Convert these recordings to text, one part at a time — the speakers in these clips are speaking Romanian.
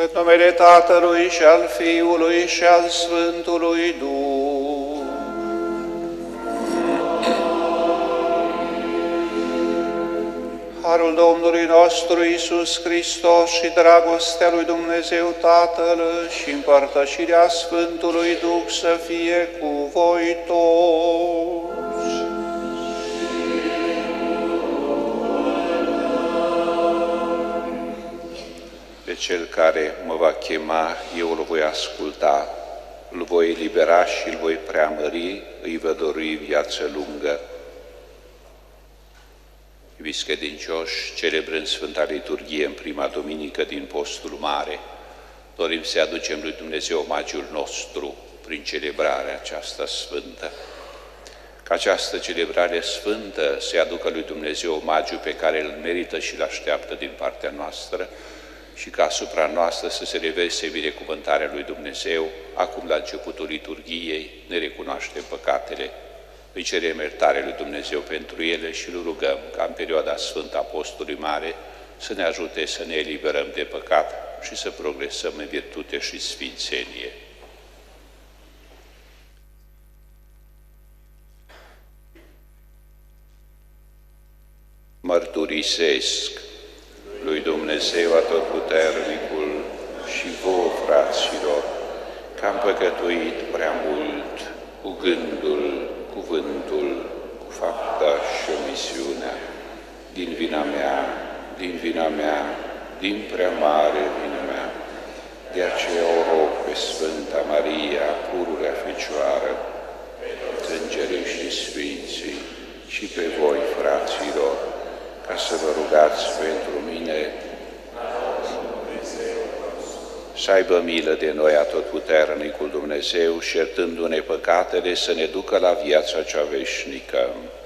În numele Tatălui și al Fiului și al Sfântului Duh. Harul Domnului nostru Iisus Hristos și dragostea lui Dumnezeu Tatăl și împărtășirea Sfântului Duh să fie cu voi toți. Pe cel care mă va chema, eu îl voi asculta, îl voi elibera și îl voi preamări, îi va dori viață lungă. Iubiți credincioși, celebrând Sfânta Liturghie în prima duminică din Postul Mare, dorim să aducem lui Dumnezeu omagiul nostru prin celebrarea aceasta sfântă. Ca această celebrare sfântă să aducă lui Dumnezeu omagiul pe care îl merită și îl așteaptă din partea noastră și ca asupra noastră să se reverse binecuvântarea lui Dumnezeu, acum la începutul liturghiei ne recunoaștem păcatele, îi cerem iertare lui Dumnezeu pentru ele și îl rugăm ca în perioada Sfântă a Postului Mare să ne ajute să ne eliberăm de păcat și să progresăm în virtute și sfințenie. Mărturisesc lui Dumnezeu Atotputernicul și vouă, fraților, că am păcătuit prea mult cu gândul, cuvântul, cu fapta și omisiunea, din vina mea, din prea mare vina mea. De aceea o rog pe Sfânta Maria, pururea Fecioară, îngerii și sfinții, și pe voi, fraților, ca să vă rugați pentru mine, să aibă milă de noi Atotputernicul Dumnezeu și iertându-ne păcatele să ne ducă la viața cea veșnică.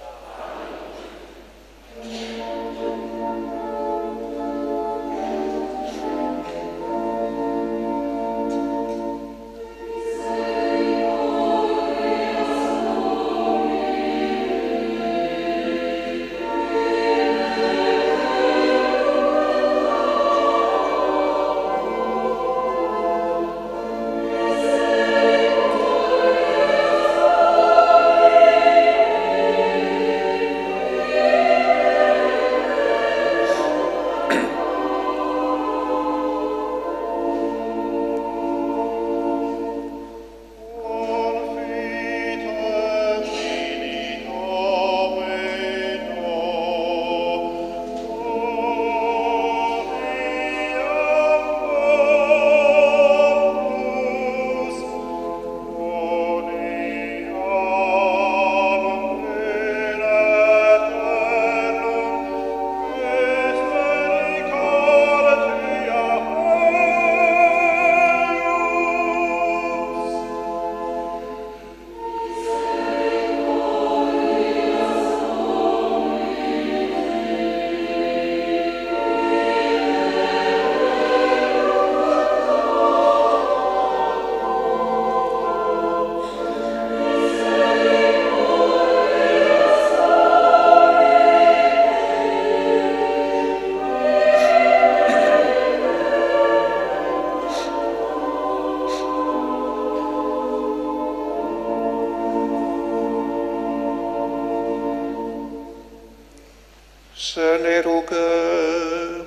Să ne rugăm.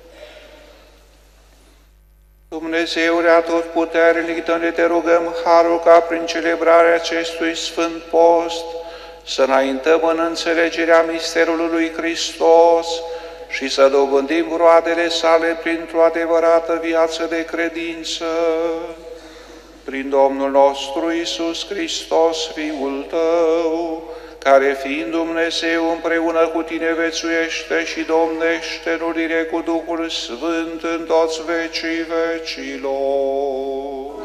Dumnezeule Atotputernic, dă-ne, te rugăm, harul ca prin celebrarea acestui Sfânt Post să înaintăm în înțelegerea misterului lui Hristos și să dobândim roadele sale printr-o adevărată viață de credință. Prin Domnul nostru Iisus Hristos, Fiul Tău, care fiind Dumnezeu împreună cu tine vețuiește și domnește în unire cu Duhul Sfânt în toți vecii vecilor.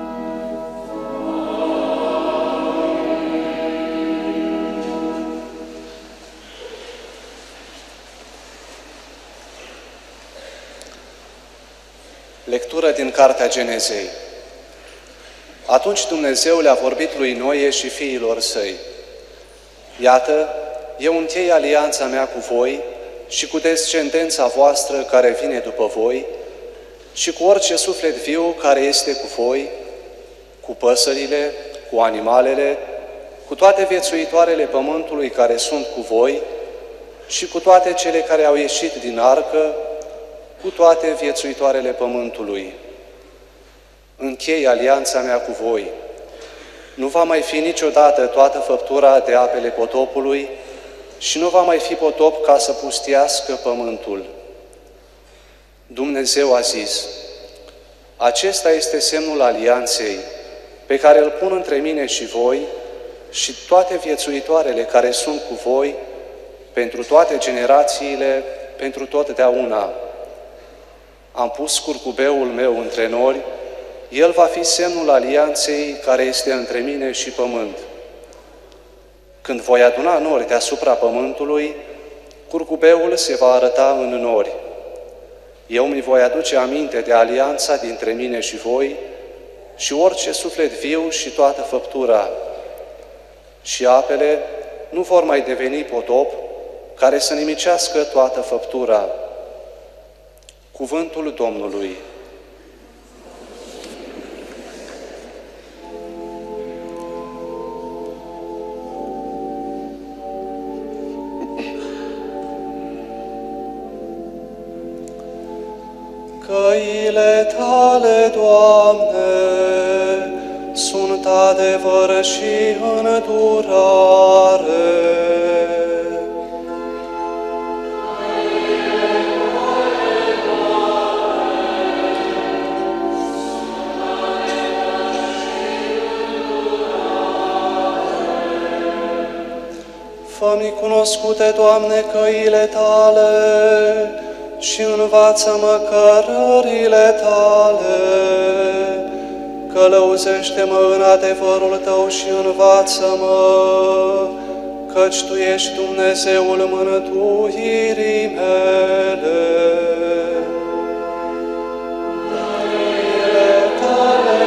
Lectură din Cartea Genezei. Atunci Dumnezeu le-a vorbit lui Noe și fiilor săi: Iată, eu închei alianța mea cu voi și cu descendența voastră care vine după voi, și cu orice suflet viu care este cu voi, cu păsările, cu animalele, cu toate viețuitoarele pământului care sunt cu voi și cu toate cele care au ieșit din arcă, cu toate viețuitoarele pământului. Închei alianța mea cu voi. Nu va mai fi niciodată toată făptura de apele potopului și nu va mai fi potop ca să pustiască pământul. Dumnezeu a zis: acesta este semnul alianței pe care îl pun între mine și voi și toate viețuitoarele care sunt cu voi, pentru toate generațiile, pentru totdeauna. Am pus curcubeul meu între nori, el va fi semnul alianței care este între mine și pământ. Când voi aduna nori deasupra pământului, curcubeul se va arăta în nori. Eu mi voi aduce aminte de alianța dintre mine și voi și orice suflet viu și toată făptura. Și apele nu vor mai deveni potop care să nimicească toată făptura. Cuvântul Domnului. Căile Tale, Doamne, sunt adevăr și îndurare. Fă-mi cunoscute, Doamne, căile Tale și învață-mă cărările Tale. Călăuzește-mă în adevărul Tău și învață-mă, căci Tu ești Dumnezeul mântuirii mele. Căile Tale,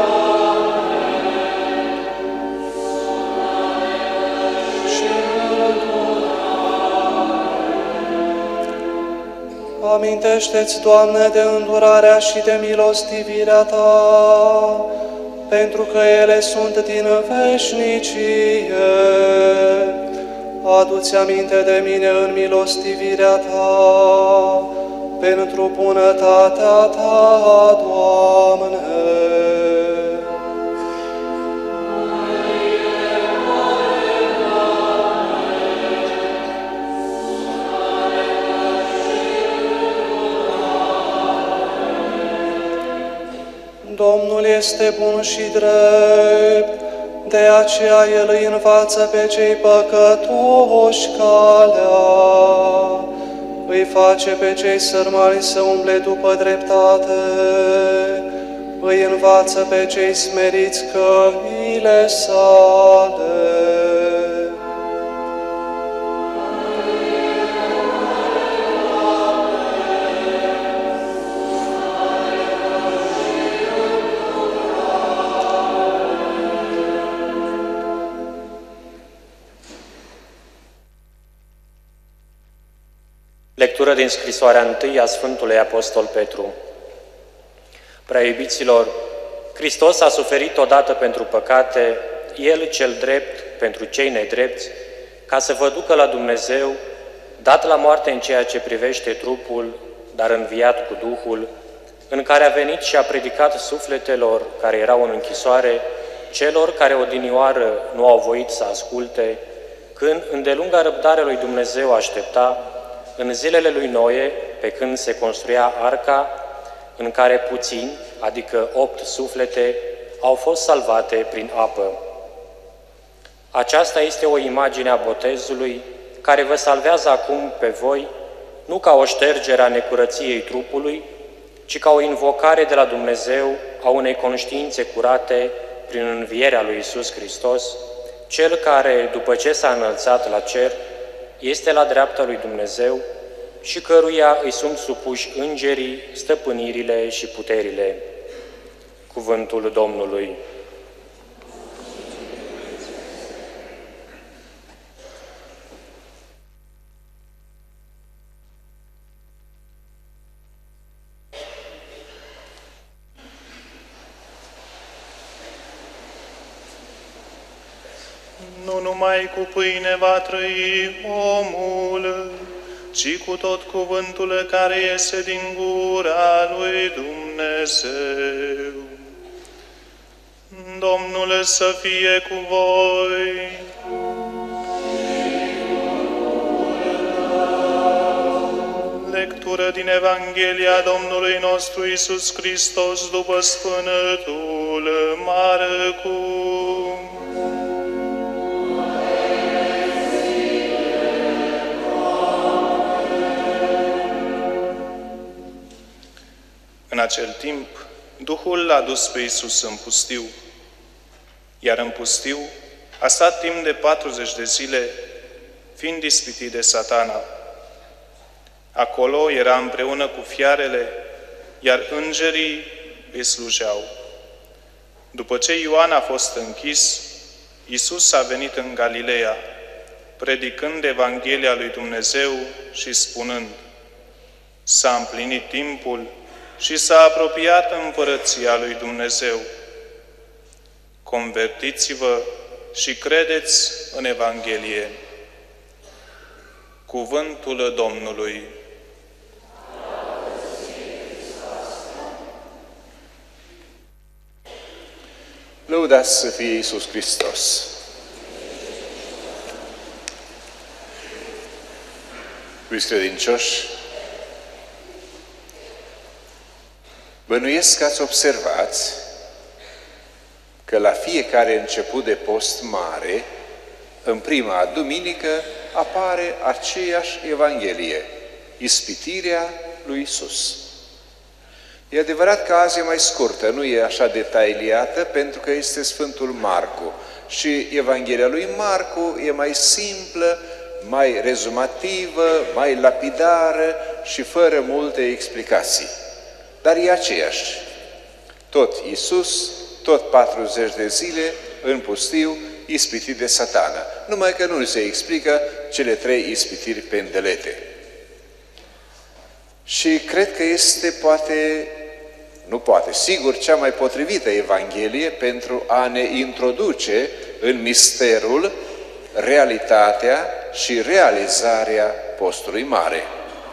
amintește-ți, Doamne, de îndurarea și de milostivirea Ta, pentru că ele sunt din veșnicie. Adu-ți aminte de mine în milostivirea Ta, pentru bunătatea Ta, Doamne. Domnul este bun și drept, de aceea El îi învață pe cei păcătoși calea, îi face pe cei sărmani să umble după dreptate, îi învață pe cei smeriți căile Sale. Lectură din scrisoarea 1 a Sfântului Apostol Petru. Prea iubiților, Hristos a suferit odată pentru păcate, El cel drept pentru cei nedrepți, ca să vă ducă la Dumnezeu, dat la moarte în ceea ce privește trupul, dar înviat cu Duhul, în care a venit și a predicat sufletelor care erau în închisoare, celor care odinioară nu au voit să asculte, când îndelunga răbdare lui Dumnezeu aștepta, în zilele lui Noe, pe când se construia arca, în care puțini, adică 8 suflete, au fost salvate prin apă. Aceasta este o imagine a botezului, care vă salvează acum pe voi, nu ca o ștergere a necurăției trupului, ci ca o invocare de la Dumnezeu a unei conștiințe curate prin învierea lui Iisus Hristos, Cel care, după ce s-a înălțat la cer, este la dreapta lui Dumnezeu și căruia îi sunt supuși îngerii, stăpânirile și puterile. Cuvântul Domnului. Nu numai cu pâine va trăi omul, ci cu tot cuvântul care iese din gura lui Dumnezeu. Domnul să fie cu voi. Lectură din Evanghelia Domnului nostru Iisus Hristos după Sfântul Marcu. În acel timp, Duhul l-a dus pe Iisus în pustiu, iar în pustiu a stat timp de 40 de zile, fiind ispitit de Satana. Acolo era împreună cu fiarele, iar îngerii îi slujeau. După ce Ioan a fost închis, Iisus a venit în Galileea, predicând Evanghelia lui Dumnezeu și spunând: s-a împlinit timpul și s-a apropiat împărăția lui Dumnezeu. Convertiți-vă și credeți în Evanghelie. Cuvântul Domnului. Lăudați să fie Iisus Hristos! Iubiți credincioși, bănuiesc că ați observat că la fiecare început de post mare, în prima duminică, apare aceeași Evanghelie, ispitirea lui Iisus. E adevărat că azi e mai scurtă, nu e așa detaliată, pentru că este Sfântul Marcu. Și Evanghelia lui Marcu e mai simplă, mai rezumativă, mai lapidară și fără multe explicații. Dar e aceeași. Tot Iisus, tot 40 de zile, în pustiu, ispitit de Satana. Numai că nu se explică cele 3 ispitiri pendelete. Și cred că este sigur, cea mai potrivită Evanghelie pentru a ne introduce în misterul, realitatea și realizarea postului mare.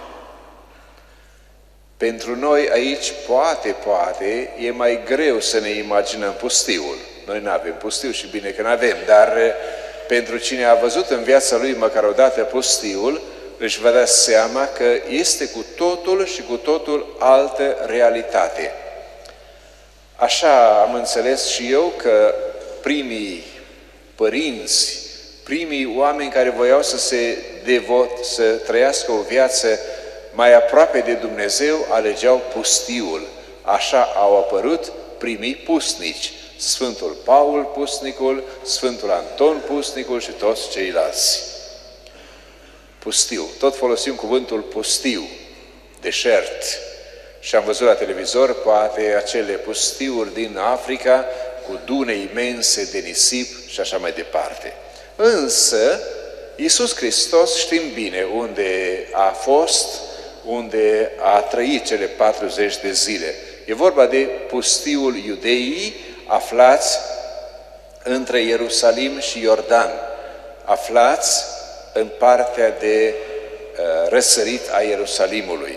Pentru noi aici, poate, e mai greu să ne imaginăm pustiul. Noi nu avem pustiu și bine că nu avem, dar pentru cine a văzut în viața lui măcar o dată pustiul, își va da seama că este cu totul și cu totul altă realitate. Așa am înțeles și eu că primii părinți, primii oameni care voiau să trăiască o viață mai aproape de Dumnezeu, alegeau pustiul. Așa au apărut primii pusnici. Sfântul Paul Pusnicul, Sfântul Anton Pusnicul și toți ceilalți. Pustiu. Tot folosim cuvântul pustiu, deșert. Și am văzut la televizor poate acele pustiuri din Africa cu dune imense de nisip și așa mai departe. Însă, Iisus Hristos știm bine unde a fost, unde a trăit cele 40 de zile. E vorba de pustiul Iudeii, aflați între Ierusalim și Iordan, aflați în partea de răsărit a Ierusalimului.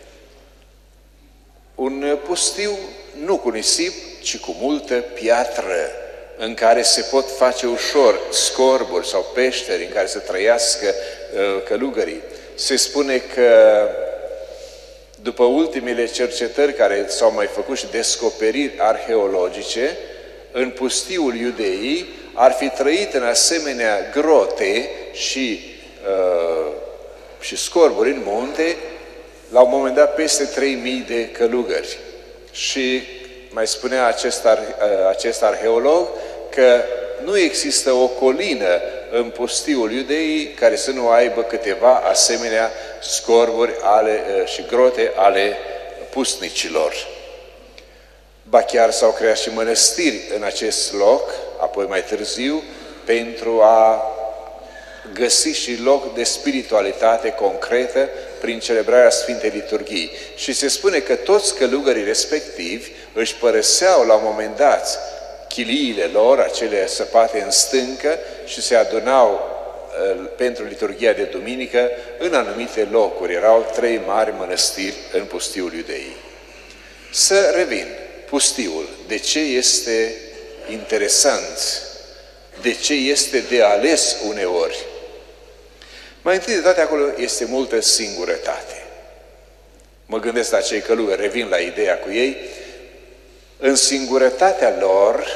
Un pustiu nu cu nisip, ci cu multă piatră, în care se pot face ușor scorburi sau peșteri în care să trăiască călugării. Se spune că după ultimele cercetări care s-au mai făcut și descoperiri arheologice, în pustiul Iudeii ar fi trăit în asemenea grote și scorburi în munte, la un moment dat peste 3000 de călugări. Și mai spunea acest arheolog că nu există o colină în pustiul Iudeii care să nu aibă câteva asemenea scorburi și grote ale pusnicilor. Ba chiar s-au creat și mănăstiri în acest loc, apoi mai târziu, pentru a găsi și loc de spiritualitate concretă prin celebrarea Sfintei Liturghii. Și se spune că toți călugării respectivi își părăseau la un moment dat chiliile lor, acele săpate în stâncă, și se adunau pentru liturghia de duminică în anumite locuri. Erau 3 mari mănăstiri în pustiul Iudeii. Să revin, pustiul, de ce este interesant? De ce este de ales uneori? Mai întâi de toate, acolo este multă singurătate. Mă gândesc la cei călugări, revin la ideea cu ei. În singurătatea lor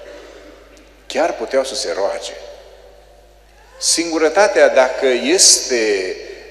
chiar puteau să se roage. Singurătatea, dacă este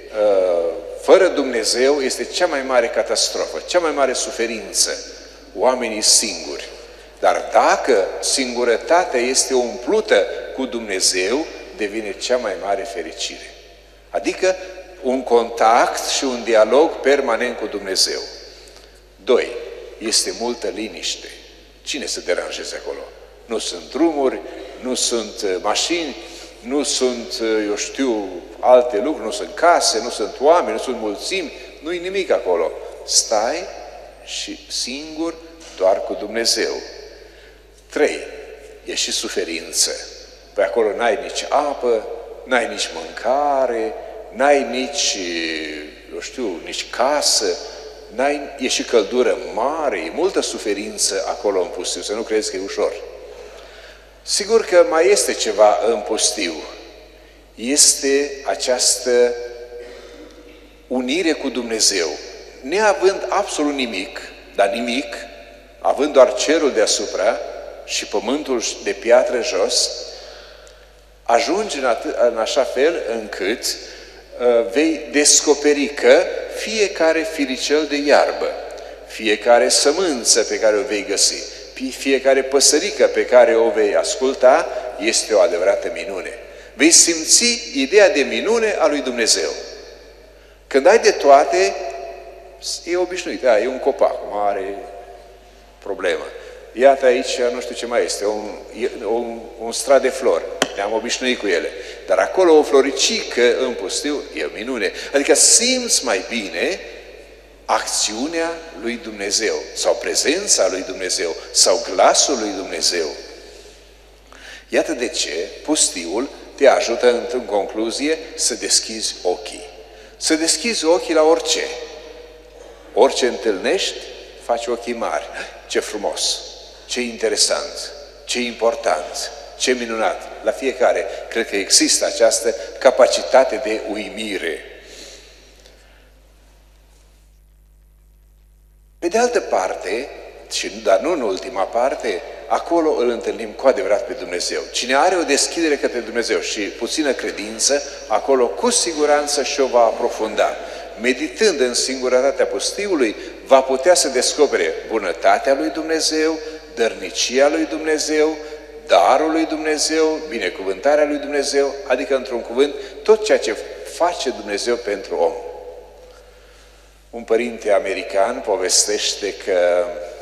fără Dumnezeu, este cea mai mare catastrofă, cea mai mare suferință. Oamenii singuri. Dar dacă singurătatea este umplută cu Dumnezeu, devine cea mai mare fericire. Adică un contact și un dialog permanent cu Dumnezeu. 2. Este multă liniște. Cine se deranjeze acolo? Nu sunt drumuri, nu sunt mașini, nu sunt, eu știu, alte lucruri, nu sunt case, nu sunt oameni, nu sunt mulțimi, nu-i nimic acolo. Stai și singur doar cu Dumnezeu. 3. E și suferință. Pe acolo n-ai nici apă, n-ai nici mâncare, n-ai nici, eu știu, nici casă, e și căldură mare, e multă suferință acolo în pustiu, să nu crezi că e ușor. Sigur că mai este ceva în pustiu. Este această unire cu Dumnezeu. Neavând absolut nimic, dar nimic, având doar cerul deasupra și pământul de piatră jos, ajungi în așa fel încât vei descoperi că fiecare firicel de iarbă, fiecare sămânță pe care o vei găsi, fiecare păsărică pe care o vei asculta, este o adevărată minune. Vei simți ideea de minune a lui Dumnezeu. Când ai de toate, e obișnuit. E un copac, mare problemă. Iată aici, nu știu ce mai este, un strat de flori. Ne-am obișnuit cu ele. Dar acolo o floricică în pustiu e o minune. Adică simți mai bine acțiunea lui Dumnezeu, sau prezența lui Dumnezeu, sau glasul lui Dumnezeu. Iată de ce pustiul te ajută, în concluzie, să deschizi ochii. Să deschizi ochii la orice. Orice întâlnești, faci ochii mari. Ce frumos, ce interesant, ce important, ce minunat. La fiecare cred că există această capacitate de uimire. Pe de altă parte, dar nu în ultima parte, acolo îl întâlnim cu adevărat pe Dumnezeu. Cine are o deschidere către Dumnezeu și puțină credință, acolo cu siguranță și-o va aprofunda. Meditând în singurătatea pustiului, va putea să descopere bunătatea lui Dumnezeu, dărnicia lui Dumnezeu, darul lui Dumnezeu, binecuvântarea lui Dumnezeu, adică, într-un cuvânt, tot ceea ce face Dumnezeu pentru om. Un părinte american povestește că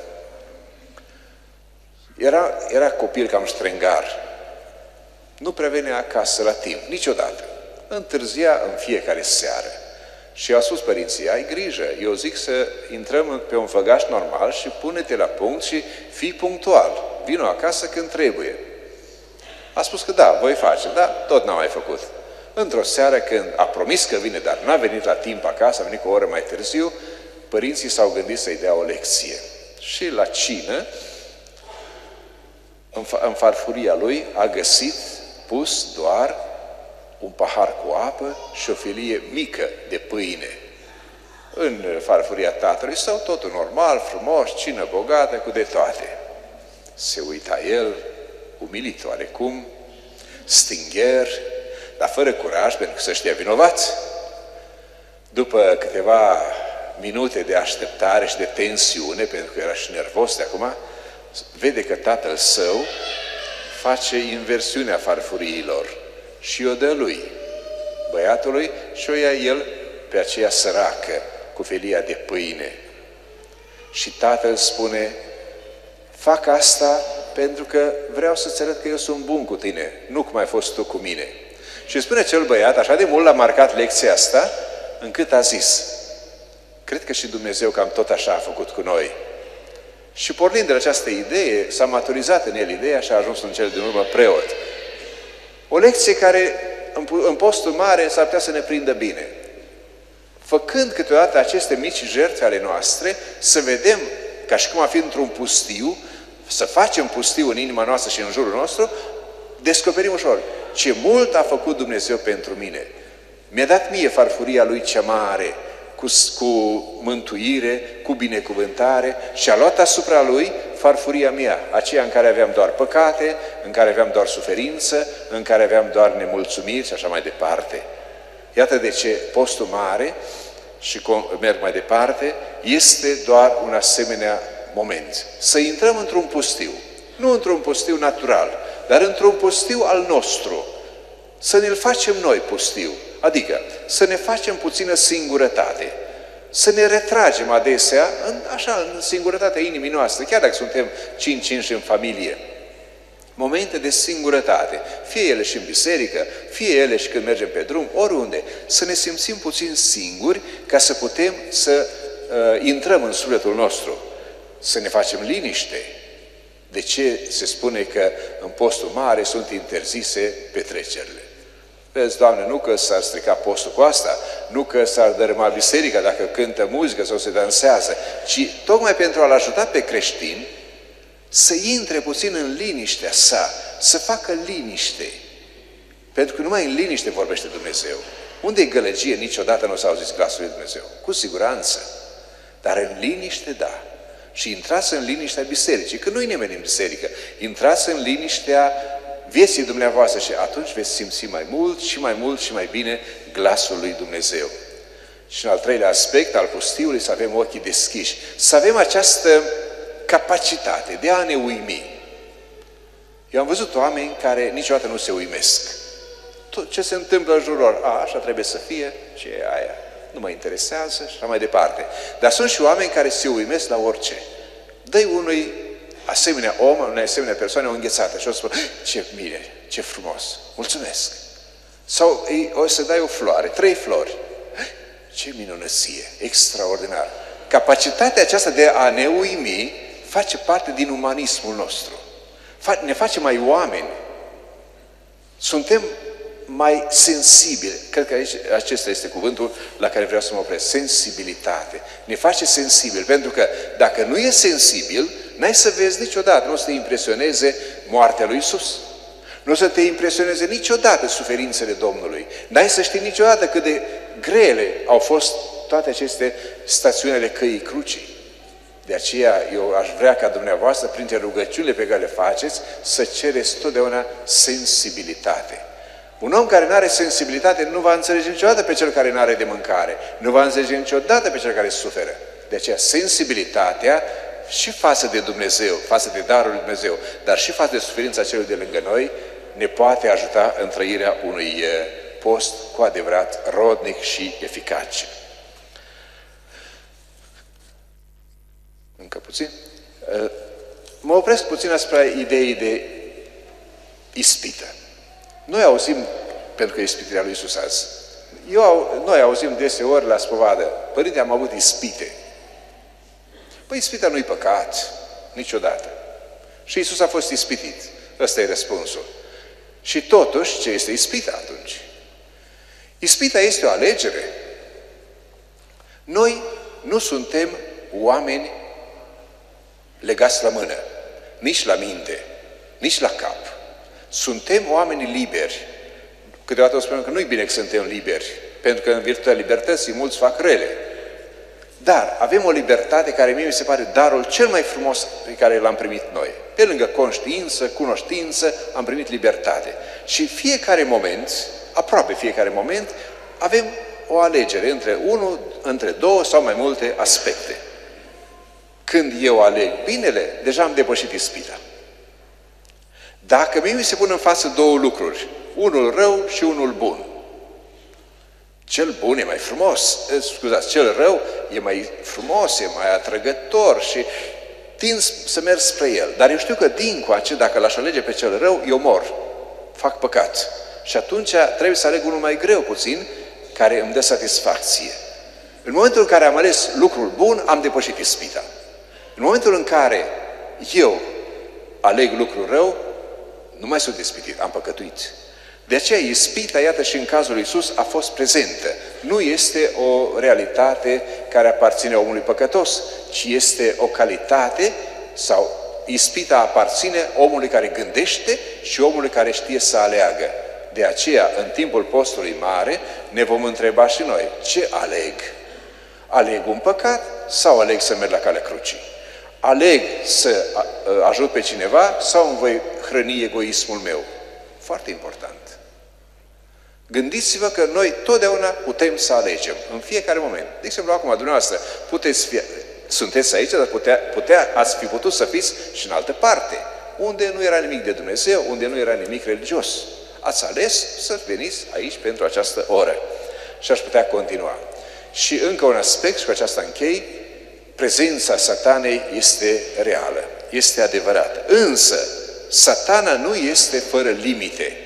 era copil cam ștrengar. Nu prea venea acasă la timp, niciodată. Întârzia în fiecare seară. Și a spus părinții, ai grijă, eu zic să intrăm pe un făgaș normal și pune-te la punct și fii punctual. Vino acasă când trebuie. A spus că da, voi face, dar tot n-a mai făcut. Într-o seară, când a promis că vine, dar n-a venit la timp acasă, a venit cu o oră mai târziu, părinții s-au gândit să-i dea o lecție. Și la cină, în farfuria lui, a găsit pus doar un pahar cu apă și o felie mică de pâine. În farfuria tatălui său, totul normal, frumos, cină bogată, cu de toate. Se uita el, umilit oarecum, stingher, dar fără curaj, pentru că să știa vinovați. După câteva minute de așteptare și de tensiune, pentru că era și nervos de acum, vede că tatăl său face inversiunea farfuriilor și o dă lui, băiatului, și o ia el pe aceea săracă, cu felia de pâine. Și tatăl spune, fac asta pentru că vreau să-ți arăt că eu sunt bun cu tine, nu cum ai fost tu cu mine. Și spune cel băiat, așa de mult l-a marcat lecția asta, încât a zis, cred că și Dumnezeu cam tot așa a făcut cu noi. Și pornind de la această idee, s-a maturizat în el ideea și a ajuns în cel din urmă preot. O lecție care în postul mare s-ar putea să ne prindă bine. Făcând câteodată aceste mici jertfe ale noastre, să vedem, ca și cum a fi într-un pustiu, să facem pustiu în inima noastră și în jurul nostru, descoperim ușor ce mult a făcut Dumnezeu pentru mine. Mi-a dat mie farfuria Lui cea mare, cu mântuire, cu binecuvântare și a luat asupra Lui farfuria mea, aceea în care aveam doar păcate, în care aveam doar suferință, în care aveam doar nemulțumiri și așa mai departe. Iată de ce postul mare, și merg mai departe, este doar un asemenea moment. Să intrăm într-un pustiu, nu într-un pustiu natural, dar într-un pustiu al nostru. Să ne-l facem noi pustiu, adică să ne facem puțină singurătate, să ne retragem adesea în singurătatea inimii noastre, chiar dacă suntem 5 în familie. Momente de singurătate, fie ele și în biserică, fie ele și când mergem pe drum, oriunde, să ne simțim puțin singuri ca să putem să intrăm în sufletul nostru, să ne facem liniște. De ce se spune că în postul mare sunt interzise petrecerile? Vezi, Doamne, nu că s-ar strica postul cu asta, nu că s-ar dărâma biserica dacă cântă muzică sau se dansează, ci tocmai pentru a-l ajuta pe creștin să intre puțin în liniștea sa, să facă liniște. Pentru că numai în liniște vorbește Dumnezeu. Unde e gălăgie, niciodată nu s-a auzit glasul lui Dumnezeu. Cu siguranță. Dar în liniște, da. Și intrați în liniștea bisericii, că nu-i nimeni în biserică. Intrați în liniștea vieții dumneavoastră și atunci veți simți mai mult și mai mult și mai bine glasul lui Dumnezeu. Și în al treilea aspect al pustiului, să avem ochii deschiși. Să avem această capacitate de a ne uimi. Eu am văzut oameni care niciodată nu se uimesc. Tot ce se întâmplă în jurul lor, așa trebuie să fie, ce e aia, nu mă interesează și așa mai departe. Dar sunt și oameni care se uimesc la orice. Dă-i unui asemenea om, unei asemenea persoane o înghețată și o spune, ce bine, ce frumos, mulțumesc. Sau o să dai o floare, 3 flori. Ce minunăție, extraordinar. Capacitatea aceasta de a ne uimi face parte din umanismul nostru. Ne face mai oameni. Suntem mai sensibili. Cred că aici acesta este cuvântul la care vreau să mă opresc. Sensibilitate. Ne face sensibil. Pentru că dacă nu e sensibil, n-ai să vezi niciodată, nu o să te impresioneze moartea lui Iisus. Nu o să te impresioneze niciodată suferințele Domnului. N-ai să știi niciodată cât de grele au fost toate aceste stațiuni ale căii crucii. De aceea eu aș vrea ca dumneavoastră, printre rugăciunile pe care le faceți, să cereți totdeauna sensibilitate. Un om care nu are sensibilitate nu va înțelege niciodată pe cel care nu are de mâncare. Nu va înțelege niciodată pe cel care suferă. De aceea sensibilitatea și față de Dumnezeu, față de darul lui Dumnezeu, dar și față de suferința celui de lângă noi, ne poate ajuta în trăirea unui post cu adevărat rodnic și eficace. Încă puțin. Mă opresc puțin asupra ideii de ispită. Noi auzim, pentru că ispitirea lui Iisus azi, noi auzim deseori la spovadă, Părinte, am avut ispite. Păi ispita nu-i păcat, niciodată. Și Iisus a fost ispitit. Ăsta e răspunsul. Și totuși, ce este ispita atunci? Ispita este o alegere. Noi nu suntem oameni legați la mână, nici la minte, nici la cap. Suntem oameni liberi. Câteodată o spunem că nu-i bine că suntem liberi, pentru că în virtutea libertății mulți fac rele. Dar avem o libertate care mie mi se pare darul cel mai frumos pe care l-am primit noi. Pe lângă conștiință, cunoștință, am primit libertate. Și fiecare moment, aproape fiecare moment, avem o alegere între 2 sau mai multe aspecte. Când eu aleg binele, deja am depășit ispita. Dacă mie mi se pun în față 2 lucruri, unul rău și unul bun, cel bun e mai frumos, cel rău e mai frumos, e mai atrăgător și tind să merg spre el. Dar eu știu că dincoace, dacă l-aș alege pe cel rău, eu mor, fac păcat. Și atunci trebuie să aleg unul mai greu puțin, care îmi dă satisfacție. În momentul în care am ales lucrul bun, am depășit ispita. În momentul în care eu aleg lucrul rău, nu mai sunt ispitit, am păcătuit. De aceea ispita, iată și în cazul lui Iisus, a fost prezentă. Nu este o realitate care aparține omului păcătos, ci este o calitate sau ispita aparține omului care gândește și omului care știe să aleagă. De aceea, în timpul postului mare, ne vom întreba și noi, ce aleg? Aleg un păcat sau aleg să merg la calea crucii? Aleg să ajut pe cineva sau îmi voi hrăni egoismul meu? Foarte important. Gândiți-vă că noi totdeauna putem să alegem, în fiecare moment. De exemplu, acum, dumneavoastră, sunteți aici, dar ați fi putut să fiți și în altă parte, unde nu era nimic de Dumnezeu, unde nu era nimic religios. Ați ales să veniți aici pentru această oră. Și aș putea continua. Și încă un aspect, și cu aceasta închei, prezența Satanei este reală, este adevărată. Însă, Satana nu este fără limite.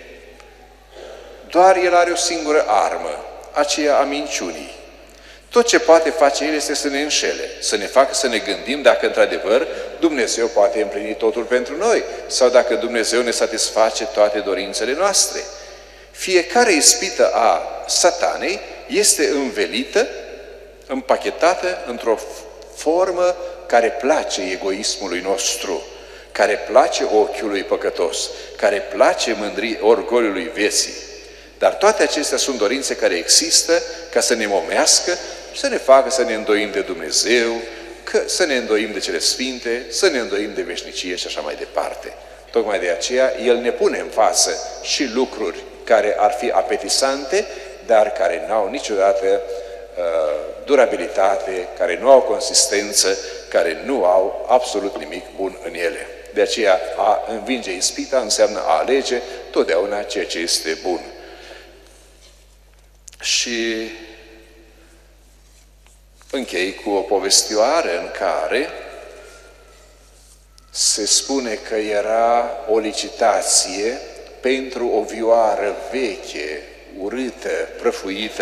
Doar el are o singură armă, aceea a minciunii. Tot ce poate face el este să ne înșele, să ne facă să ne gândim dacă într-adevăr Dumnezeu poate împlini totul pentru noi sau dacă Dumnezeu ne satisface toate dorințele noastre. Fiecare ispită a Satanei este învelită, împachetată într-o formă care place egoismului nostru, care place ochiului păcătos, care place orgoliului vieții. Dar toate acestea sunt dorințe care există ca să ne momească și să ne facă să ne îndoim de Dumnezeu, să ne îndoim de cele sfinte, să ne îndoim de veșnicie și așa mai departe. Tocmai de aceea El ne pune în față și lucruri care ar fi apetisante, dar care nu au niciodată durabilitate, care nu au consistență, care nu au absolut nimic bun în ele. De aceea a învinge ispita înseamnă a alege totdeauna ceea ce este bun. Și închei cu o povestioară în care se spune că era o licitație pentru o vioară veche, urâtă, prăfuită.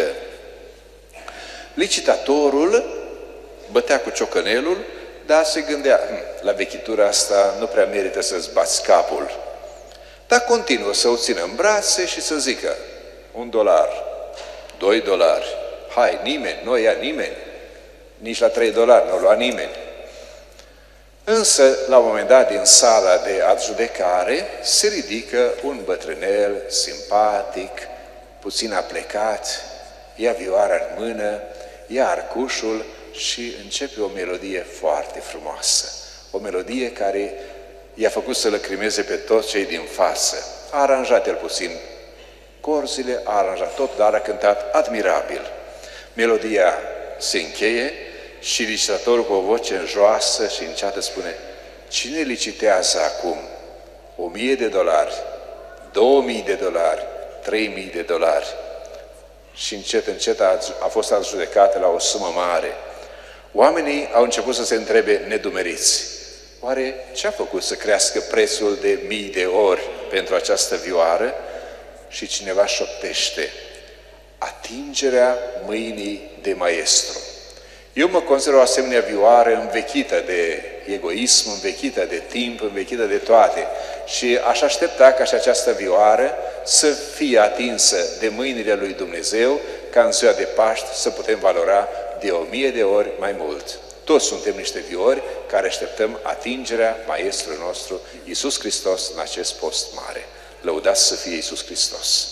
Licitatorul bătea cu ciocănelul, dar se gândea, la vechitura asta nu prea merită să-ți bați capul. Dar continuă să o țină în brațe și să zică, $1, $2, hai, nimeni, nu ia nimeni, nici la $3 nu o lua nimeni. Însă, la un moment dat, din sala de adjudecare, se ridică un bătrânel simpatic, puțin aplecat, ia vioara în mână, ia arcușul și începe o melodie foarte frumoasă. O melodie care i-a făcut să lăcrimeze pe toți cei din față. A aranjat el puțin corzile, a aranjat tot, dar a cântat admirabil. Melodia se încheie și licitatorul cu o voce joasă și înceată spune, cine licitează acum $1.000, $2.000, $3.000? Și încet, încet a fost adjudecată la o sumă mare. Oamenii au început să se întrebe nedumeriți. Oare ce a făcut să crească prețul de 1000 de ori pentru această vioară? Și cineva șoptește, atingerea mâinii de maestru. Eu mă consider o asemenea vioară învechită de egoism, învechită de timp, învechită de toate. Și aș aștepta ca și această vioară să fie atinsă de mâinile lui Dumnezeu, ca în ziua de Paști să putem valora de 1000 de ori mai mult. Toți suntem niște viori care așteptăm atingerea Maestrului nostru, Iisus Hristos, în acest post mare. Lăudați să fie Iisus Hristos!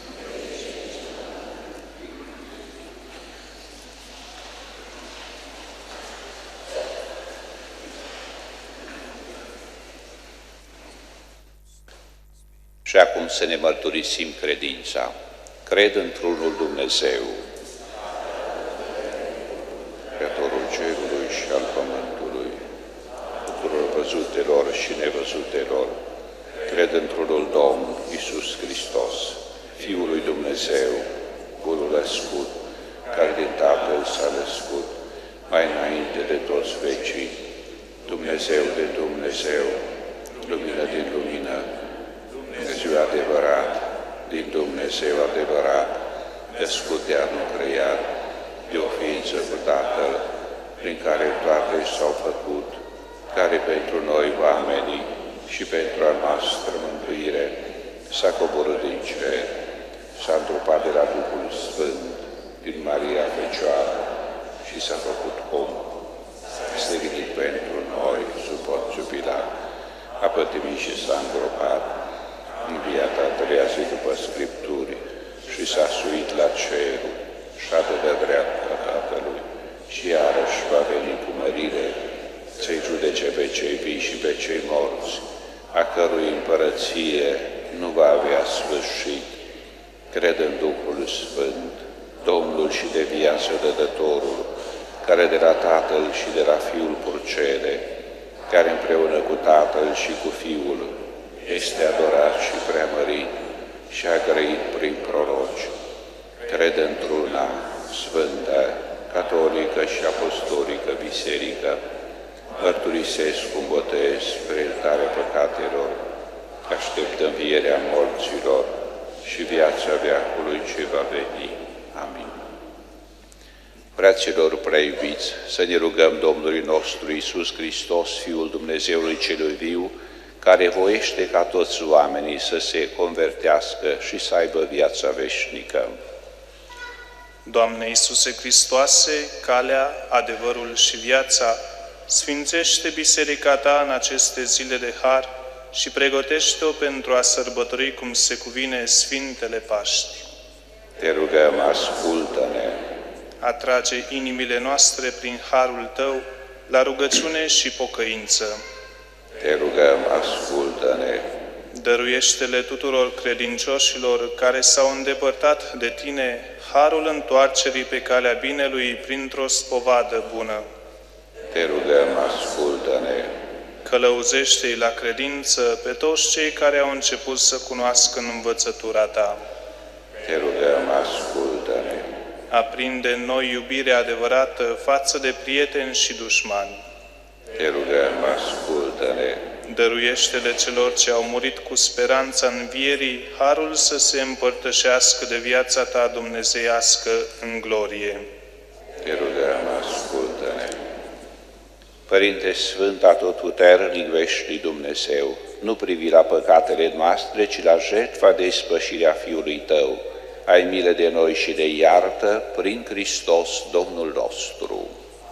Și acum să ne mărturisim credința. Cred într-unul Dumnezeu, Creatorul cerului și al pământului, tuturor văzutelor și nevăzutelor. Cred într-unul Domn, Iisus Hristos, Fiul lui Dumnezeu, Purul născut, care din Tatăl s-a născut, mai înainte de toți vecii, Dumnezeu de Dumnezeu, lumină din lumină, Dumnezeu adevărat, din Dumnezeu adevărat, născut de a nu creat, de o ființă cu Tatăl, prin care toate s-au făcut, care pentru noi, oamenii, și pentru a noastră mântuire, s-a coborât din cer, s-a întrupat de la Duhul Sfânt, din Maria Fecioară, și s-a făcut om. S-a gândit pentru noi, sub Ponțiu Pilat, a pătimit și s-a îngropat, în viața a treia zi după Scripturi, și s-a suit la cerul, șadă de dreapta Tatălui, și iarăși va veni cu mărire să-i judece pe cei vii și pe cei morți, a cărui împărăție nu va avea sfârșit. Cred în Duhul Sfânt, Domnul și de viață dădătorul, care de la Tatăl și de la Fiul procede, care împreună cu Tatăl și cu Fiul este adorat și preamărit și a grăit prin proroci. Cred într-una sfântă, catolică și apostolică biserică, mărturisesc cu botez spre iertarea păcatelor, aștept învierea morților și viața veacului ce va veni. Amin. Fraților prea iubiți, să ne rugăm Domnului nostru Iisus Hristos, Fiul Dumnezeului Celui Viu, care voiește ca toți oamenii să se convertească și să aibă viața veșnică. Doamne Iisuse Hristoase, calea, adevărul și viața, sfințește Biserica Ta în aceste zile de har și pregătește-o pentru a sărbători cum se cuvine Sfintele Paști. Te rugăm, ascultă-ne. Atrage inimile noastre prin harul Tău la rugăciune și pocăință. Te rugăm, ascultă-ne. Dăruiește-le tuturor credincioșilor care s-au îndepărtat de Tine harul întoarcerii pe calea binelui printr-o spovadă bună. Te rugăm, ascultă-ne. Călăuzește-i la credință pe toți cei care au început să cunoască în învățătura Ta. Te rugăm, ascultă-ne. Aprinde în noi iubirea adevărată față de prieteni și dușmani. Te rugăm, ascultă-ne. Dăruiește-le celor ce au murit cu speranța învierii harul să se împărtășească de viața Ta dumnezeiască în glorie. Te rugăm, ascultă-ne. Părinte Sfânt, atotputernic, veșnic Dumnezeu, nu privi la păcatele noastre, ci la jertfa de ispășire a Fiului Tău. Ai milă de noi și de iartă prin Hristos Domnul nostru.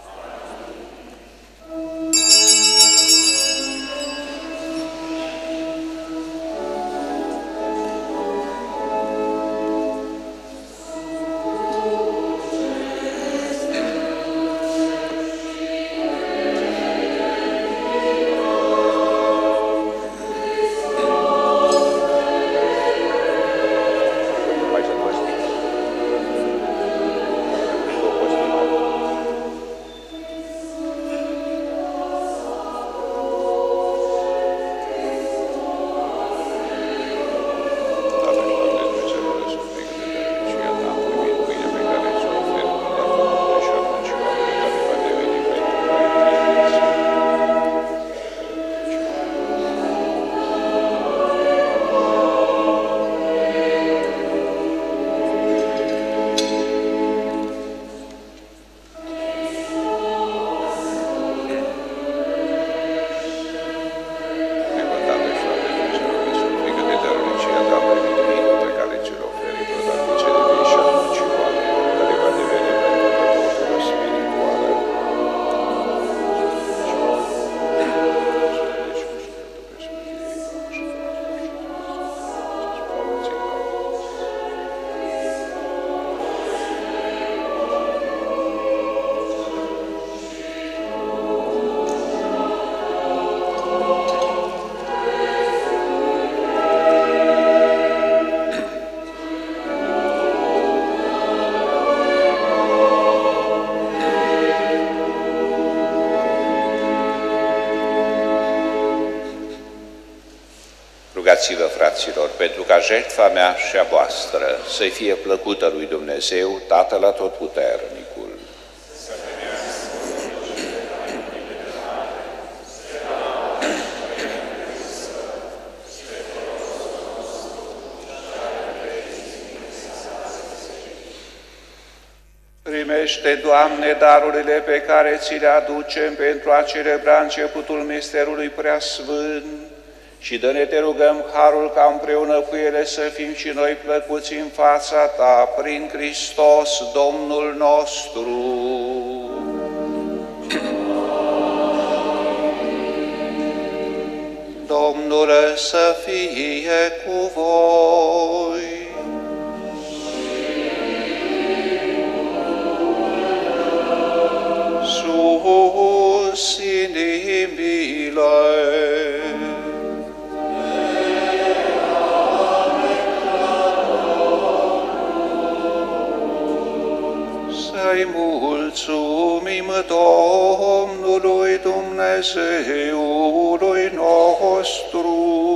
Rugați-vă, fraților, pentru ca jertfa mea și a voastră să-i fie plăcută lui Dumnezeu, Tatăl Atotputernicul. primește, Doamne, darurile pe care ți le aducem pentru a celebra începutul misterului preasfânt și dă-ne, te rugăm, harul ca împreună cu ele să fim și noi plăcuți în fața Ta, prin Hristos, Domnul nostru. Domnul să fie cu voi. Sus inimile. Să-i mulțumim Domnului Dumnezeului nostru.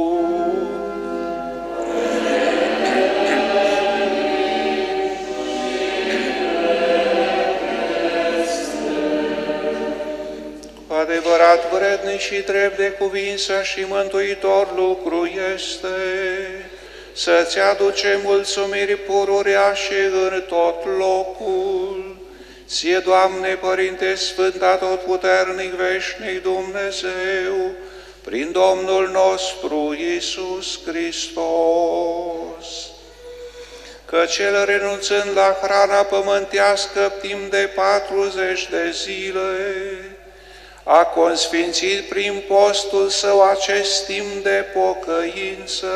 Cu adevărat vrednic și drept de cuvință și mântuitor lucru este să-ți aducem mulțumiri pururea și în tot locul. Ție, Doamne, Părinte Sfânt, Atotputernic, Veșnic Dumnezeu, prin Domnul nostru Iisus Hristos, căci El, renunțând la hrana pământească timp de 40 de zile, a consfințit prin postul Său acest timp de pocăință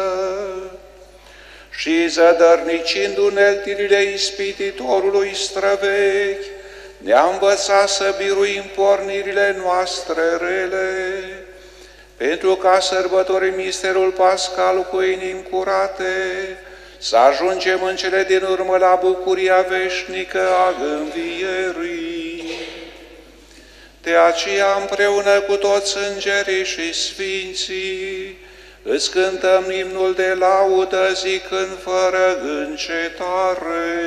și, zădărnicind uneltirile ispititorului străvechi, ne-a învățat să biruim pornirile noastre rele, pentru ca sărbătorim misterul pascal cu inimi curate, să ajungem în cele din urmă la bucuria veșnică a învierii. De aceea, împreună cu toți îngerii și sfinții, îți cântăm imnul de laudă zicând fără încetare.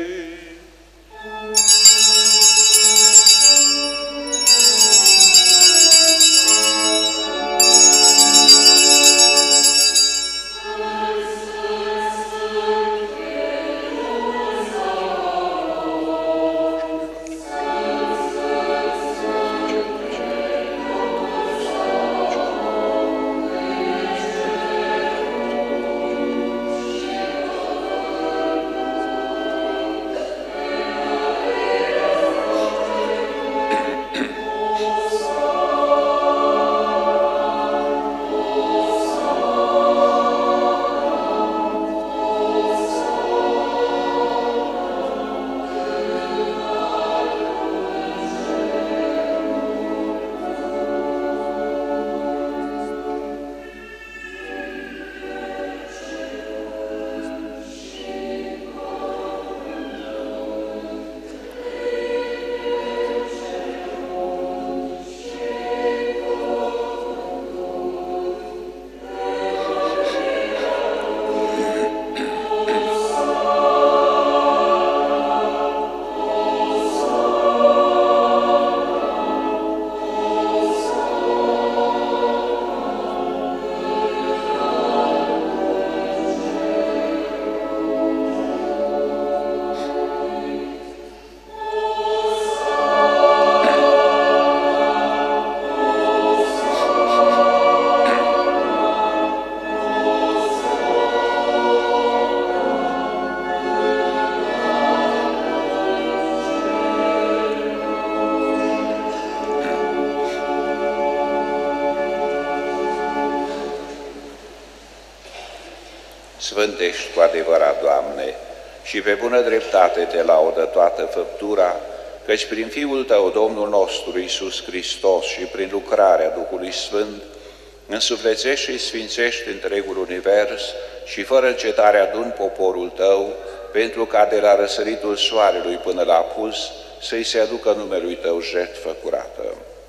Sfântești cu adevărat, Doamne, și pe bună dreptate te laudă toată făptura, căci prin Fiul Tău, Domnul nostru Iisus Hristos, și prin lucrarea Duhului Sfânt, însuflețești și sfințești întregul univers și fără încetare aduni poporul Tău, pentru ca de la răsăritul soarelui până la apus să-i se aducă numelui Tău jertfă curată.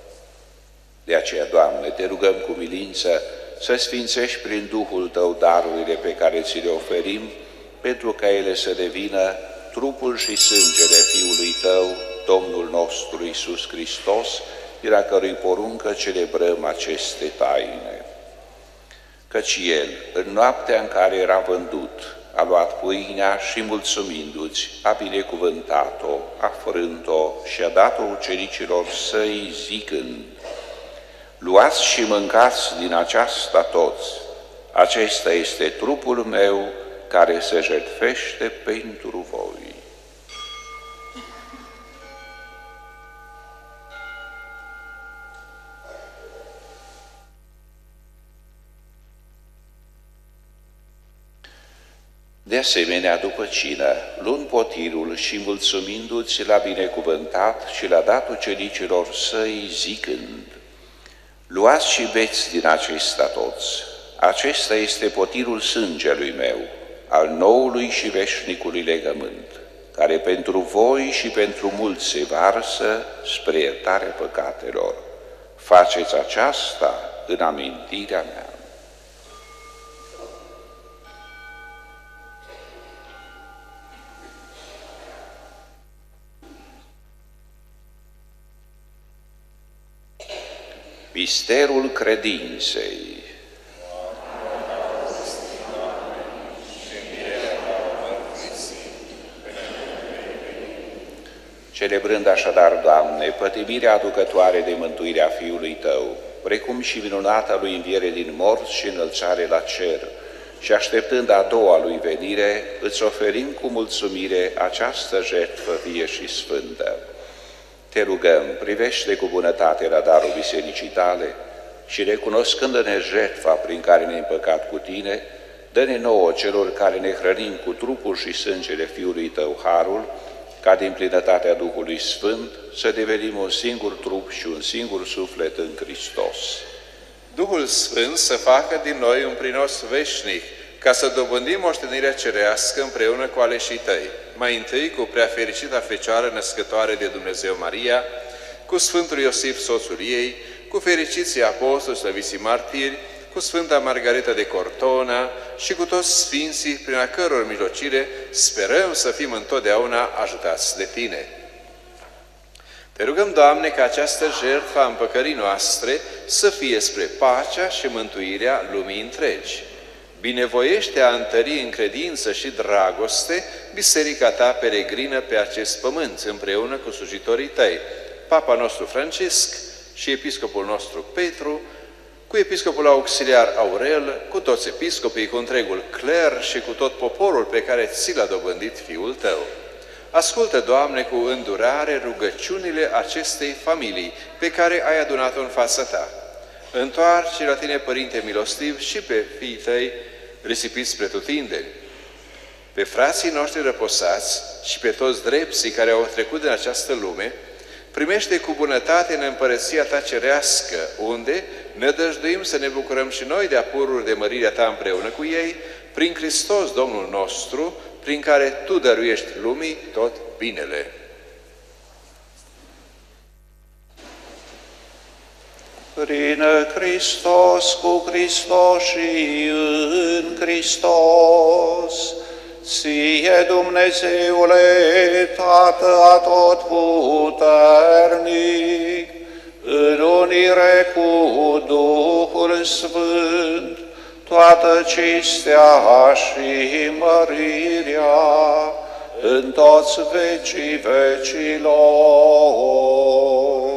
De aceea, Doamne, te rugăm cu milință să sfințești prin Duhul Tău darurile pe care ți le oferim, pentru ca ele să devină trupul și sângele Fiului Tău, Domnul nostru Iisus Hristos, din a cărui poruncă celebrăm aceste taine. Căci El, în noaptea în care era vândut, a luat pâinea și, mulțumindu-ți, a binecuvântat-o, a frânt-o și a dat-o ucenicilor săi, zicând: luați și mâncați din aceasta toți, acesta este trupul meu care se jertfește pentru voi. De asemenea, după cină, luând potirul și mulțumindu-ți, l-a binecuvântat și l-a dat ucenicilor săi, zicând: luați și beți din acesta toți, acesta este potirul sângelui meu, al noului și veșnicului legământ, care pentru voi și pentru mulți se varsă spre iertarea păcatelor. Faceți aceasta în amintirea mea. Misterul credinței. Celebrând așadar, Doamne, pătimirea aducătoare de mântuirea Fiului Tău, precum și minunata Lui înviere din morți și înălțare la cer, și așteptând a doua Lui venire, îți oferim cu mulțumire această jertfă vie și sfântă. Te rugăm, privește cu bunătate la darul bisericii Tale și, recunoscându-ne jertfa prin care ne-ai împăcat cu Tine, dă-ne nouă, celor care ne hrănim cu trupul și sângele Fiului Tău, harul, ca din plinătatea Duhului Sfânt să devenim un singur trup și un singur suflet în Hristos. Duhul Sfânt să facă din noi un prinos veșnic, ca să dobândim moștenirea cerească împreună cu aleșii Tăi, mai întâi cu preafericita Fecioară născătoare de Dumnezeu Maria, cu Sfântul Iosif, soțul ei, cu fericiții apostoli, slăviții martiri, cu Sfânta Margareta de Cortona și cu toți sfinții, prin a căror mijlocire sperăm să fim întotdeauna ajutați de Tine. Te rugăm, Doamne, ca această jertfă a împăcării noastre să fie spre pacea și mântuirea lumii întregi. Binevoiește a întări în credință și dragoste biserica Ta peregrină pe acest pământ, împreună cu slujitorii Tăi, Papa nostru Francisc și Episcopul nostru Petru, cu Episcopul Auxiliar Aurel, cu toți episcopii, cu întregul cler și cu tot poporul pe care Ți l-a dobândit Fiul Tău. Ascultă, Doamne, cu îndurare rugăciunile acestei familii pe care ai adunat-o în fața Ta. Întoarce la Tine, Părinte milostiv, și pe fiii Tăi risipiți spre tutindeni, pe frații noștri răposați și pe toți drepții care au trecut din această lume, primește cu bunătate în împărăția Ta cerească, unde ne dăjduim să ne bucurăm și noi de apururi de mărirea Ta împreună cu ei, prin Hristos Domnul nostru, prin care Tu dăruiești lumii tot binele. Prin Hristos, cu Hristos și în Hristos, Ție, Dumnezeule, Tată atotputernic, în unire cu Duhul Sfânt, toată cinstea și mărirea în toți vecii vecilor.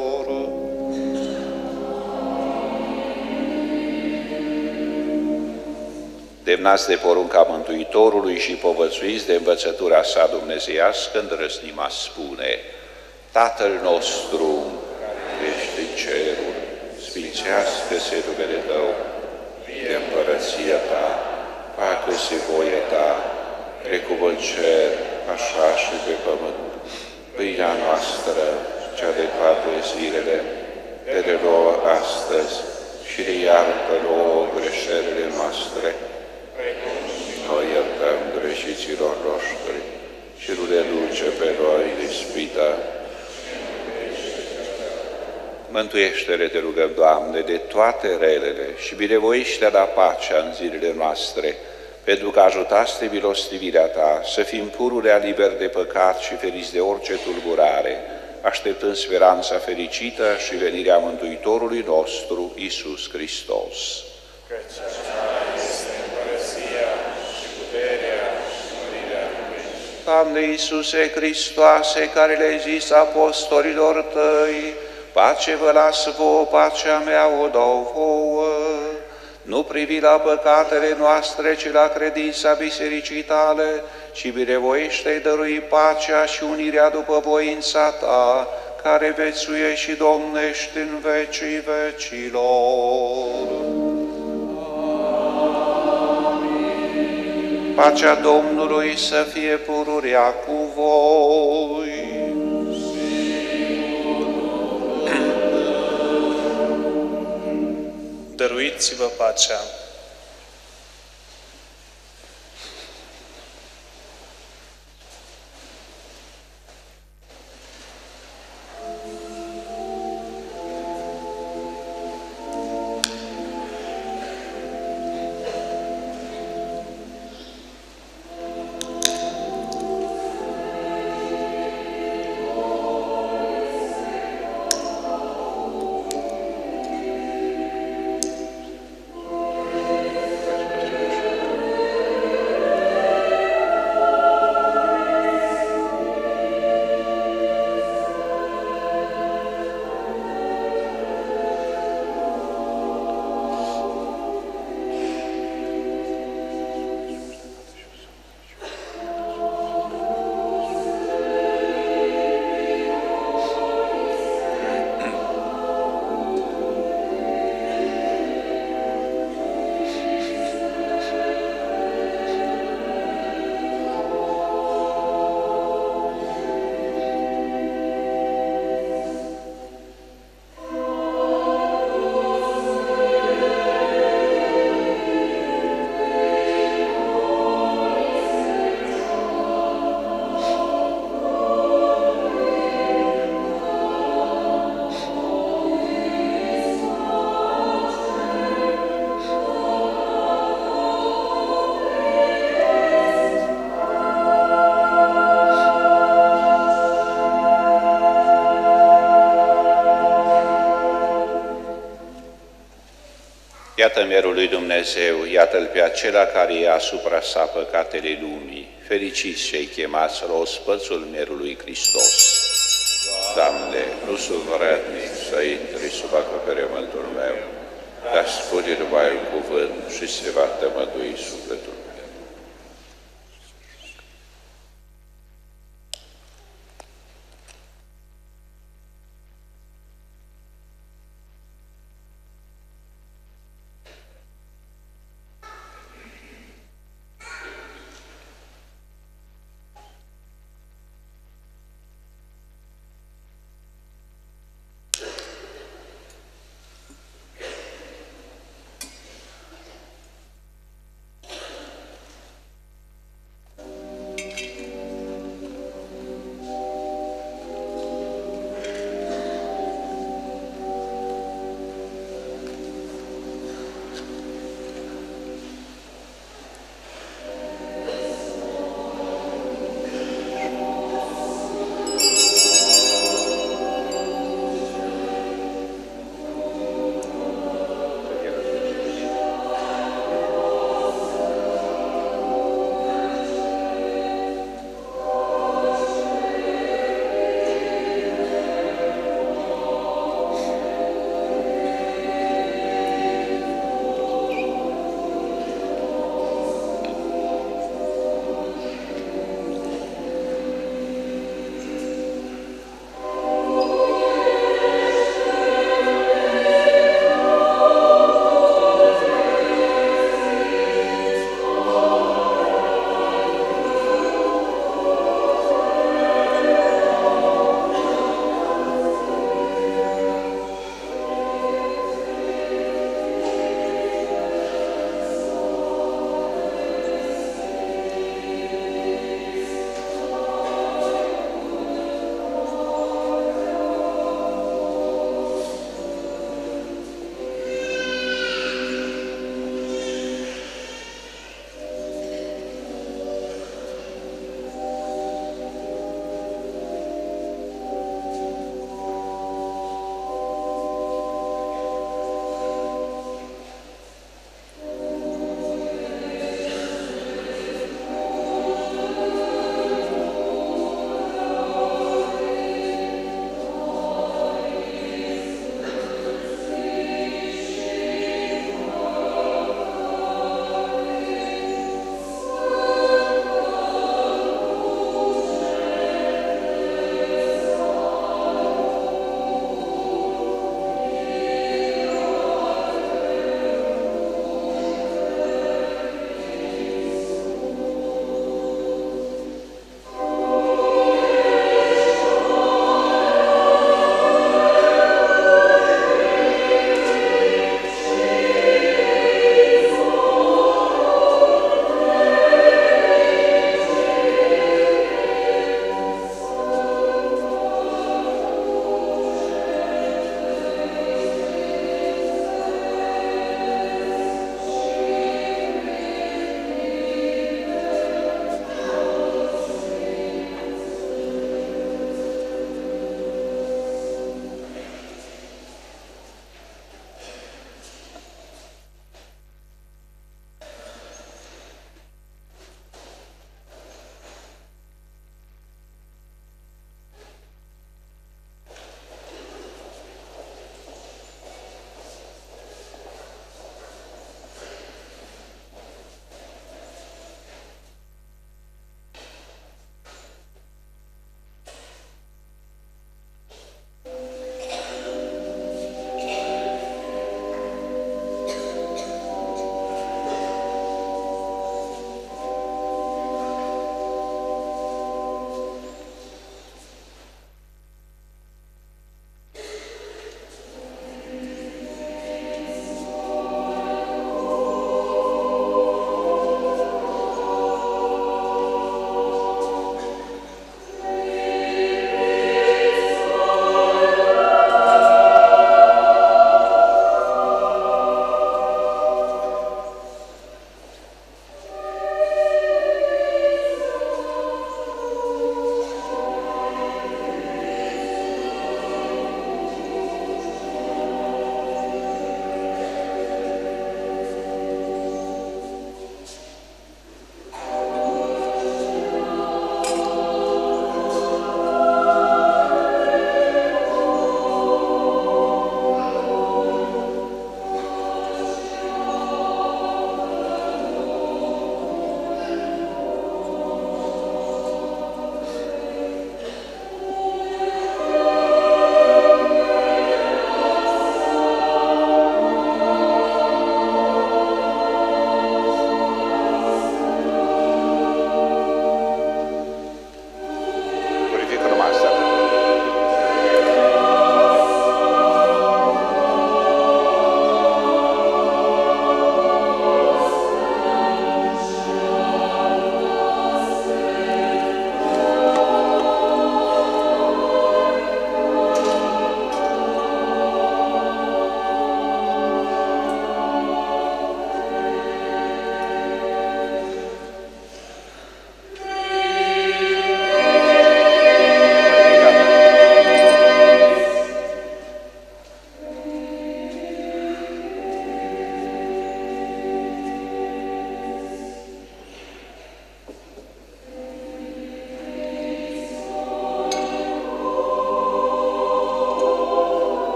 Demnați de porunca Mântuitorului și povățuiți de învățătura sa dumnezeiască, îndrăznim a spune: Tatăl nostru, care ești în cerul, sfințească-se numele Tău, vie împărăția Ta, facă-se voia Ta, precum în cer, așa și pe pământ. Pâinea noastră, cea de toate zilele, dă-ne nouă astăzi și ne iartă nouă greșelile noastre, noi iertăm greșiților noștri și nu ne duce pe noi în ispită. Mântuiește-ne, te rugăm, Doamne, de toate relele și binevoiește la pacea în zilele noastre, pentru că ajutați de milostivirea Ta să fim pururea liberi de păcat și feriți de orice tulburare, așteptând speranța fericită și venirea Mântuitorului nostru, Iisus Hristos. Căci așa este împărăția și puterea Doamne Iisuse Hristoase, care le-ai zis apostolilor tăi, pace vă las vouă, pacea mea o dau vouă. Nu privi la păcatele noastre, ci la credința bisericii tale, și binevoiește-i dărui pacea și unirea după voința ta, care vețuie și domnești în vecii vecilor. Pacea Domnului să fie pururea cu voi. Dăruiți-vă pacea. Iată mierul lui Dumnezeu, iată-L pe acela care ia asupra sa păcatele lumii. Fericiți cei chemați la ospățul mierului Hristos. Doamne, nu sunt vrednic să intri sub acoperământul meu, dar spune numai un cuvânt și se va tămădui sufletul meu.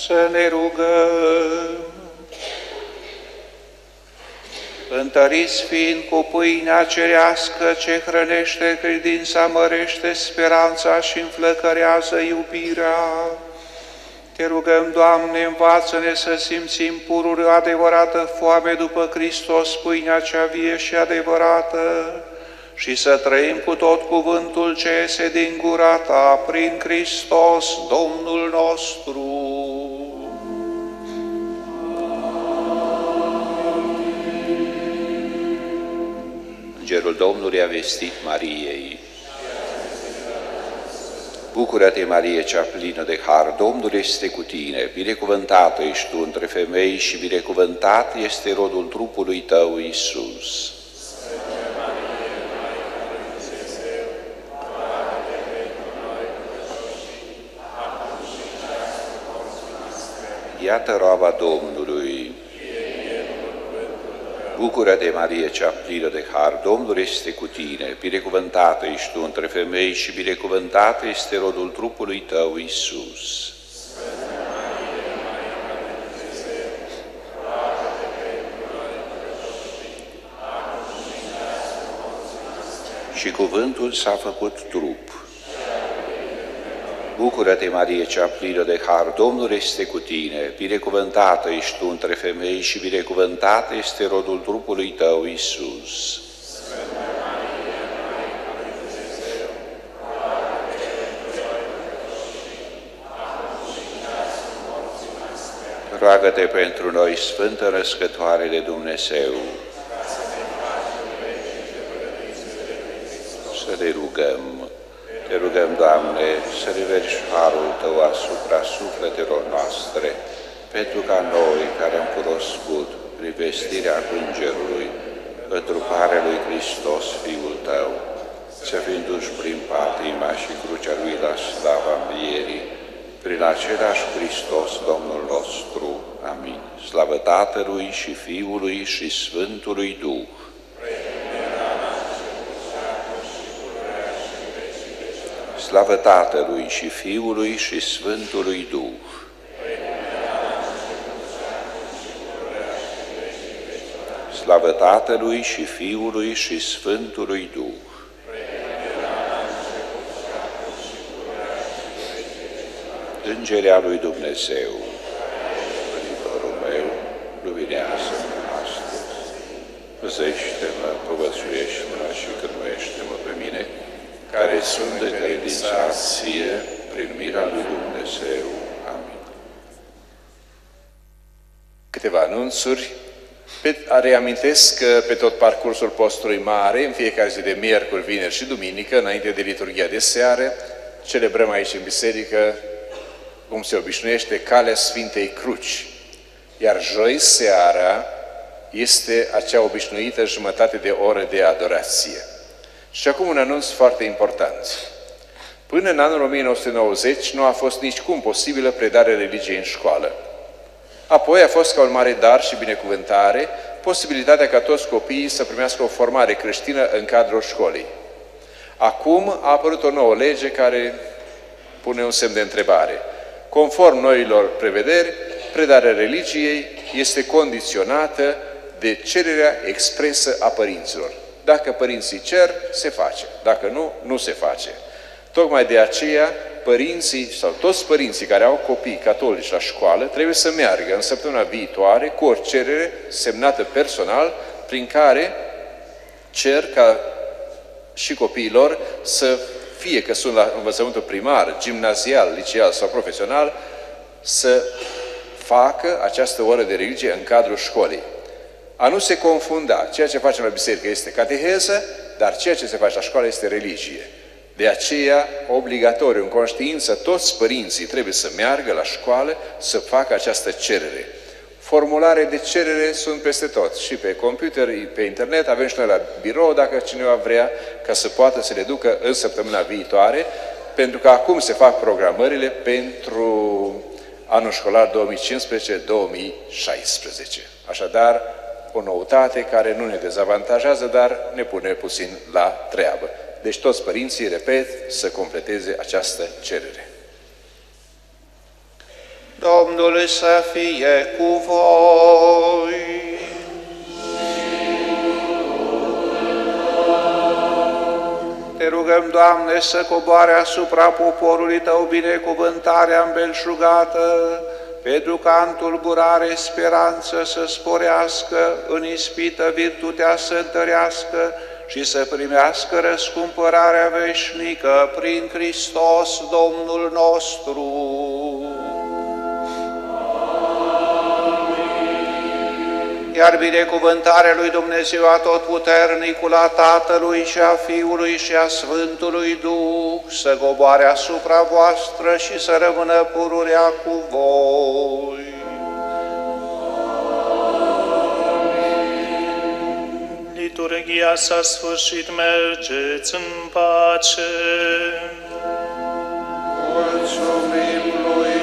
Să ne rugăm. Întăriți fiind cu pâinea cerească ce hrănește credința, mărește speranța și înflăcărează iubirea. Te rugăm, Doamne, învață-ne să simțim pururi adevărată foame după Hristos, pâinea cea vie și adevărată, și să trăim cu tot cuvântul ce iese din gura Ta, prin Hristos, Domnul nostru. Îngerul Domnului a vestit Mariei: Bucură-te, Marie, cea plină de har, Domnul este cu tine, binecuvântată ești tu între femei și binecuvântat este rodul trupului tău, Iisus. Iată roaba Domnului. Bucură-te, Marie, cea plină de har, Domnul este cu tine, binecuvântată ești tu între femei și binecuvântat este rodul trupului tău, Iisus. Și cuvântul s-a făcut trup. Bucură-te, Marie, cea plină de har, Domnul este cu tine, binecuvântată ești tu între femei și binecuvântat este rodul trupului tău, Iisus. Roagă-te pentru noi, Sfântă Născătoare de Dumnezeu. Să ne rugăm. Te rugăm, Doamne, să reverși harul Tău asupra sufletelor noastre, pentru ca noi, care am cunoscut prin vestirea Îngerului, întruparea lui Hristos, Fiul Tău, să fim duși prin patima și crucea Lui la slava învierii, prin același Hristos, Domnul nostru. Amin. Slavă Tatălui și Fiului și Sfântului Duh. Slavă Tatălui și Fiului și Sfântului Duh. Slavă Tatălui și Fiului și Sfântului Duh. Îngerea lui Dumnezeu, Mântuitorul meu, luminează-mă astăzi. Păzește-mă, povățuiește-mă și cârmuiește-mă pe mine, care sunt de credințați ție, prin mila lui Dumnezeu. Amin. Câteva anunțuri. Reamintesc că pe tot parcursul postului mare, în fiecare zi de miercuri, vineri și duminică, înainte de liturghia de seară, celebrăm aici în biserică, cum se obișnuiește, calea Sfintei Cruci. Iar joi seara este acea obișnuită jumătate de oră de adorație. Și acum un anunț foarte important. Până în anul 1990 nu a fost nicicum posibilă predarea religiei în școală. Apoi a fost, ca un mare dar și binecuvântare, posibilitatea ca toți copiii să primească o formare creștină în cadrul școlii. Acum a apărut o nouă lege care pune un semn de întrebare. Conform noilor prevederi, predarea religiei este condiționată de cererea expresă a părinților. Dacă părinții cer, se face. Dacă nu, nu se face. Tocmai de aceea, părinții sau toți părinții care au copii catolici la școală trebuie să meargă în săptămâna viitoare cu o cerere semnată personal prin care cer ca și copiilor să fie că sunt la învățământul primar, gimnazial, liceal sau profesional, să facă această oră de religie în cadrul școlii. A nu se confunda, ceea ce facem la biserică este cateheză, dar ceea ce se face la școală este religie. De aceea, obligatoriu, în conștiință, toți părinții trebuie să meargă la școală să facă această cerere. Formulare de cerere sunt peste tot, și pe computer, pe internet, avem și noi la birou, dacă cineva vrea, ca să poată să le ducă în săptămâna viitoare, pentru că acum se fac programările pentru anul școlar 2015-2016. Așadar, o noutate care nu ne dezavantajează, dar ne pune puțin la treabă. Deci toți părinții, repet, să completeze această cerere. Domnul să fie cu voi. Te rugăm, Doamne, să coboare asupra poporului Tău binecuvântarea îmbelșugată, pentru ca în tulburare speranță să sporească, în ispită virtutea să întărească și să primească răscumpărarea veșnică prin Hristos Domnul nostru. Iar binecuvântarea lui Dumnezeu Atotputernicul, a Tatălui și a Fiului și a Sfântului Duh, să coboare asupra voastră și să rămână pururea cu voi. Liturghia s-a sfârșit, mergeți în pace. Mulțumim lui